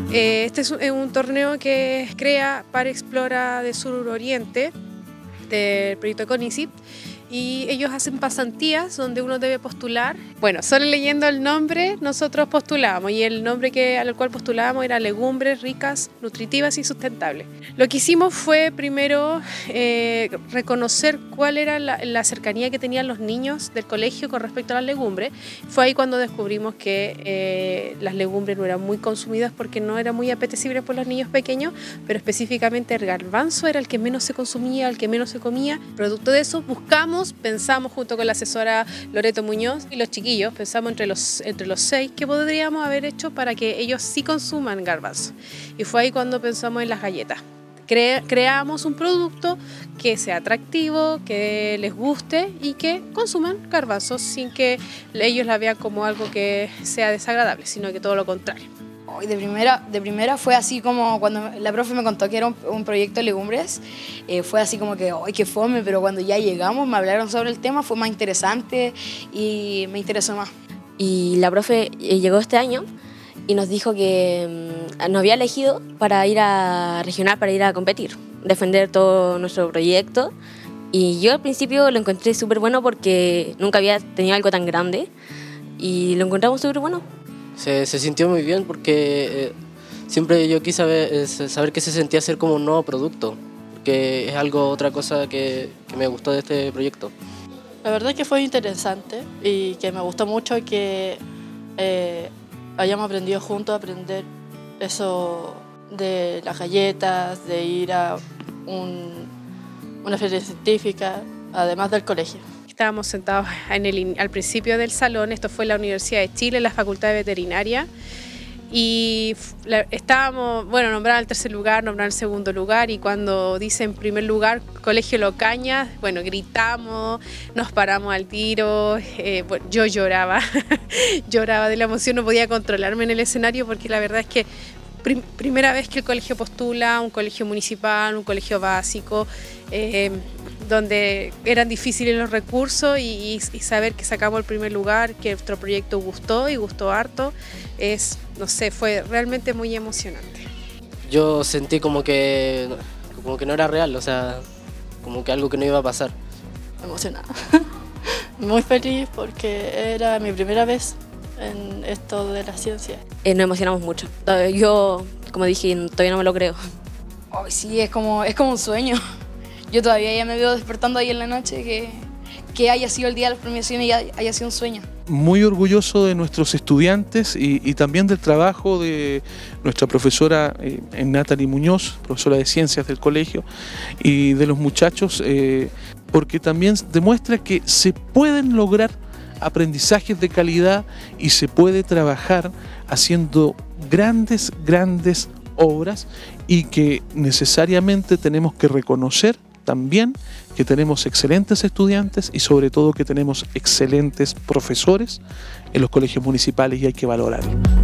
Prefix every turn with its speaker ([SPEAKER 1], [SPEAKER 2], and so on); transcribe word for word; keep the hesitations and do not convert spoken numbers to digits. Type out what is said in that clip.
[SPEAKER 1] Eh, este es un, es un torneo que crea Par Explora de Sur Oriente, del proyecto CONICYT, y ellos hacen pasantías donde uno debe postular. Bueno, solo leyendo el nombre nosotros postulábamos, y el nombre que, al cual postulábamos era Legumbres Ricas, Nutritivas y Sustentables. Lo que hicimos fue primero eh, reconocer cuál era la, la cercanía que tenían los niños del colegio con respecto a las legumbres. Fue ahí cuando descubrimos que eh, las legumbres no eran muy consumidas porque no eran muy apetecibles por los niños pequeños, pero específicamente el garbanzo era el que menos se consumía, el que menos se comía. Producto de eso buscamos, pensamos junto con la asesora Loreto Muñoz y los chiquillos, pensamos entre los, entre los seis que podríamos haber hecho para que ellos sí consuman garbanzo. Y fue ahí cuando pensamos en las galletas. Cre creamos un producto que sea atractivo, que les guste y que consuman garbanzo sin que ellos la vean como algo que sea desagradable, sino que todo lo contrario.
[SPEAKER 2] De primera, de primera fue así como cuando la profe me contó que era un, un proyecto de legumbres, eh, fue así como que, ¡ay, qué fome! Pero cuando ya llegamos, me hablaron sobre el tema, fue más interesante y me interesó más.
[SPEAKER 3] Y la profe llegó este año y nos dijo que um, nos había elegido para ir a regional, para ir a competir, defender todo nuestro proyecto. Y yo al principio lo encontré súper bueno porque nunca había tenido algo tan grande y lo encontramos súper bueno.
[SPEAKER 4] Se, se sintió muy bien porque eh, siempre yo quise saber, eh, saber qué se sentía hacer como un nuevo producto, porque es algo, otra cosa que, que me gustó de este proyecto.
[SPEAKER 5] La verdad es que fue interesante y que me gustó mucho que eh, hayamos aprendido juntos a aprender eso de las galletas, de ir a un, una feria científica, además del colegio.
[SPEAKER 1] Estábamos sentados en el, al principio del salón, esto fue en la Universidad de Chile, en la Facultad de Veterinaria, y la, estábamos, bueno, nombraron el tercer lugar, nombraron el segundo lugar, y cuando dicen primer lugar, Colegio Locaña, bueno, gritamos, nos paramos al tiro, eh, bueno, yo lloraba, lloraba de la emoción, no podía controlarme en el escenario porque la verdad es que prim, primera vez que el colegio postula, un colegio municipal, un colegio básico, eh, donde eran difíciles los recursos y, y, y saber que sacamos el primer lugar, que nuestro proyecto gustó y gustó harto, es, no sé, fue realmente muy emocionante.
[SPEAKER 4] Yo sentí como que, como que no era real, o sea, como que algo que no iba a pasar.
[SPEAKER 5] Emocionada, muy feliz porque era mi primera vez en esto de la ciencia.
[SPEAKER 3] Eh, nos emocionamos mucho. Yo, como dije, todavía no me lo creo.
[SPEAKER 2] Oh, sí, es como, es como un sueño. Yo todavía ya me veo despertando ahí en la noche, que, que haya sido el día de las premiaciones y haya, haya sido un sueño.
[SPEAKER 6] Muy orgulloso de nuestros estudiantes y, y también del trabajo de nuestra profesora eh, Natalie Muñoz, profesora de ciencias del colegio, y de los muchachos, eh, porque también demuestra que se pueden lograr aprendizajes de calidad y se puede trabajar haciendo grandes, grandes obras, y que necesariamente tenemos que reconocer también que tenemos excelentes estudiantes y sobre todo que tenemos excelentes profesores en los colegios municipales, y hay que valorarlo.